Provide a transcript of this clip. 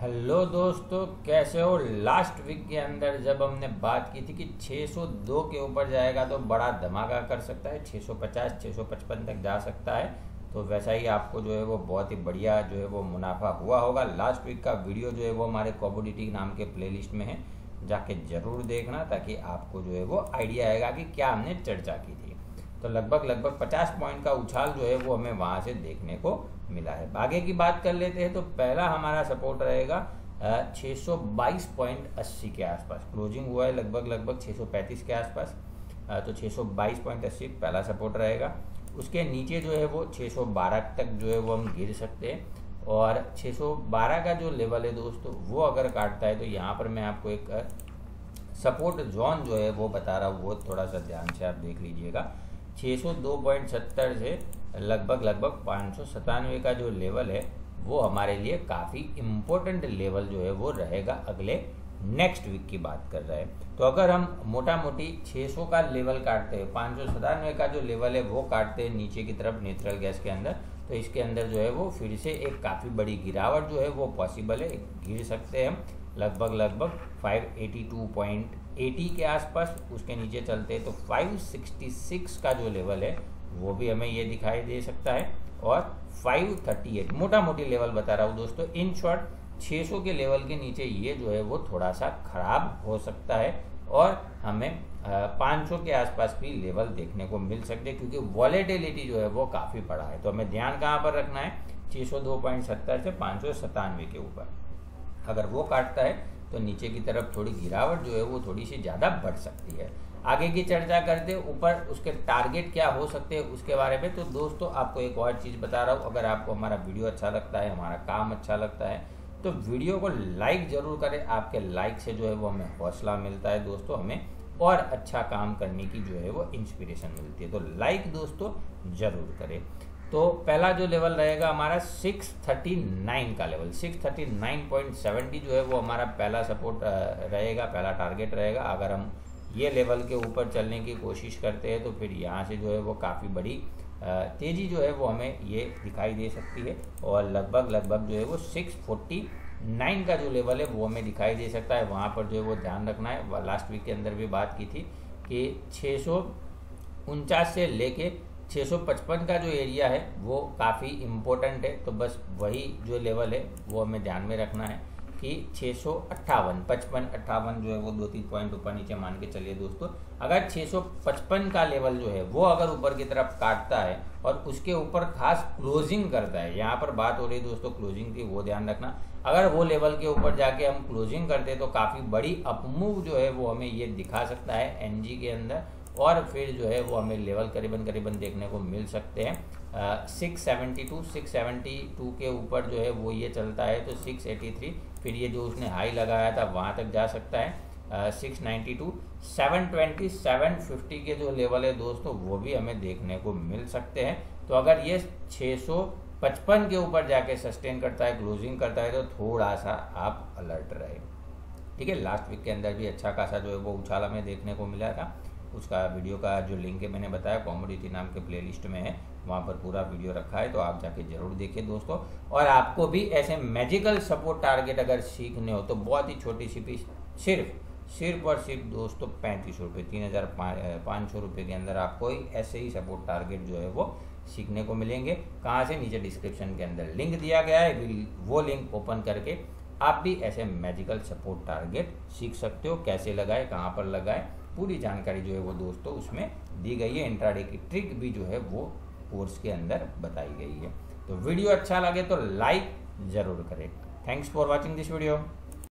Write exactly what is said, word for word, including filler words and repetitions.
Hello दोस्तों, कैसे हो। लास्ट वीक के अंदर जब हमने बात की थी कि छह सौ दो के ऊपर जाएगा तो बड़ा धमाका कर सकता है, छह सौ पचास छह सौ पचपन तक जा सकता है। तो वैसा ही आपको जो है वो बहुत ही बढ़िया जो है वो मुनाफा हुआ होगा। लास्ट वीक का वीडियो जो है वो हमारे कमोडिटी नाम के प्लेलिस्ट में है, जाके जरूर देखना ताकि आपको जो है वो आइडिया आएगा कि क्या हमने चर्चा की थी। तो लगभग लगभग पचास पॉइंट का उछाल जो है वो हमें वहाँ से देखने को मिला है। आगे की बात कर लेते हैं। तो पहला हमारा सपोर्ट रहेगा छह सौ बाईस पॉइंट अस्सी के आसपास। क्लोजिंग हुआ है लगभग लगभग छह सौ पैंतीस के आसपास, तो छह सौ बाईस पॉइंट अस्सी पहला सपोर्ट रहेगा। उसके नीचे जो है वो छह सौ बारह तक जो है वो हम गिर सकते हैं, और छह सौ बारह का जो लेवल है दोस्तों वो अगर काटता है तो यहाँ पर मैं आपको एक सपोर्ट जोन जो है वो बता रहा हूँ, वो थोड़ा सा ध्यान से आप देख लीजिएगा। छह सौ दो पॉइंट सत्तर से लगभग लगभग पाँच सौ सतानवे का जो लेवल है वो हमारे लिए काफ़ी इम्पोर्टेंट लेवल जो है वो रहेगा अगले नेक्स्ट वीक की बात कर रहे हैं। तो अगर हम मोटा मोटी छह सौ का लेवल काटते हैं, पाँच सौ सतानवे का जो लेवल है वो काटते हैं नीचे की तरफ न्यूट्रल गैस के अंदर, तो इसके अंदर जो है वो फिर से एक काफ़ी बड़ी गिरावट जो है वो पॉसिबल है। गिर सकते हैं हम लगभग लगभग पाँच सौ बयासी पॉइंट अस्सी के आसपास। उसके नीचे चलते हैं तो पाँच सौ छियासठ का जो लेवल है वो भी हमें ये दिखाई दे सकता है, और पाँच सौ अड़तीस मोटा मोटी लेवल बता रहा हूँ दोस्तों। इन शॉर्ट छह सौ के लेवल के नीचे ये जो है वो थोड़ा सा खराब हो सकता है, और हमें पाँच सौ के आसपास भी लेवल देखने को मिल सकते हैं, क्योंकि वॉलेटिलिटी जो है वो काफ़ी बड़ा है। तो हमें ध्यान कहाँ पर रखना है, छह सौ दो पॉइंट सत्तर से पाँच सौ सतानवे के ऊपर अगर वो काटता है तो नीचे की तरफ थोड़ी गिरावट जो है वो थोड़ी सी ज़्यादा बढ़ सकती है। आगे की चर्चा करते ऊपर उसके टारगेट क्या हो सकते हैं उसके बारे में। तो दोस्तों आपको एक और चीज़ बता रहा हूँ, अगर आपको हमारा वीडियो अच्छा लगता है, हमारा काम अच्छा लगता है, तो वीडियो को लाइक ज़रूर करें। आपके लाइक से जो है वो हमें हौसला मिलता है दोस्तों, हमें और अच्छा काम करने की जो है वो इंस्पिरेशन मिलती है। तो लाइक दोस्तों ज़रूर करें। तो पहला जो लेवल रहेगा हमारा छह सौ उनतालीस का लेवल, छह सौ उनतालीस पॉइंट सत्तर जो है वो हमारा पहला सपोर्ट रहेगा, पहला टारगेट रहेगा। अगर हम ये लेवल के ऊपर चलने की कोशिश करते हैं तो फिर यहाँ से जो है वो काफ़ी बड़ी तेज़ी जो है वो हमें ये दिखाई दे सकती है, और लगभग लगभग जो है वो छह सौ उनचास का जो लेवल है वो हमें दिखाई दे सकता है। वहाँ पर जो है वो ध्यान रखना है। लास्ट वीक के अंदर भी बात की थी कि छः सौ उनचास से लेके छः सौ पचपन का जो एरिया है वो काफ़ी इम्पोर्टेंट है। तो बस वही जो लेवल है वो हमें ध्यान में रखना है कि छः सौ अट्ठावन पचपन अट्ठावन जो है वो दो तीन पॉइंट ऊपर नीचे मान के चलिए दोस्तों। अगर छः सौ पचपन का लेवल जो है वो अगर ऊपर की तरफ काटता है और उसके ऊपर खास क्लोजिंग करता है, यहाँ पर बात हो रही है दोस्तों क्लोजिंग की, वो ध्यान रखना। अगर वो लेवल के ऊपर जाके हम क्लोजिंग करते हैं तो काफ़ी बड़ी अपमूव जो है वो हमें ये दिखा सकता है एनजी के अंदर, और फिर जो है वो हमें लेवल करीबन करीबन देखने को मिल सकते हैं six seventy two six seventy two के ऊपर जो है वो ये चलता है तो सिक्स एटी थ्री, फिर ये जो उसने हाई लगाया था वहाँ तक जा सकता है six ninety two, seven twenty seven fifty के जो लेवल है दोस्तों वो भी हमें देखने को मिल सकते हैं। तो अगर ये छः सौ पचपन के ऊपर जाके सस्टेन करता है, क्लोजिंग करता है, तो थोड़ा सा आप अलर्ट रहे। ठीक है, लास्ट वीक के अंदर भी अच्छा खासा जो है वो उछाल हमें देखने को मिला था। उसका वीडियो का जो लिंक है मैंने बताया कमोडिटी नाम के प्लेलिस्ट में है, वहाँ पर पूरा वीडियो रखा है, तो आप जाके जरूर देखिए दोस्तों। और आपको भी ऐसे मैजिकल सपोर्ट टारगेट अगर सीखने हो तो बहुत ही छोटी सी फीस, सिर्फ सिर्फ और सिर्फ दोस्तों पैंतीस रुपये तीन हज़ार पाँच सौ रुपये के अंदर आपको ऐसे ही सपोर्ट टारगेट जो है वो सीखने को मिलेंगे। कहाँ से, नीचे डिस्क्रिप्शन के अंदर लिंक दिया गया है, वो लिंक ओपन करके आप भी ऐसे मैजिकल सपोर्ट टारगेट सीख सकते हो। कैसे लगाए, कहाँ पर लगाए, पूरी जानकारी जो है वो दोस्तों उसमें दी गई है। इंट्राडे की ट्रिक भी जो है वो कोर्स के अंदर बताई गई है। तो वीडियो अच्छा लगे तो लाइक ज़रूर करें। Thanks for watching this video.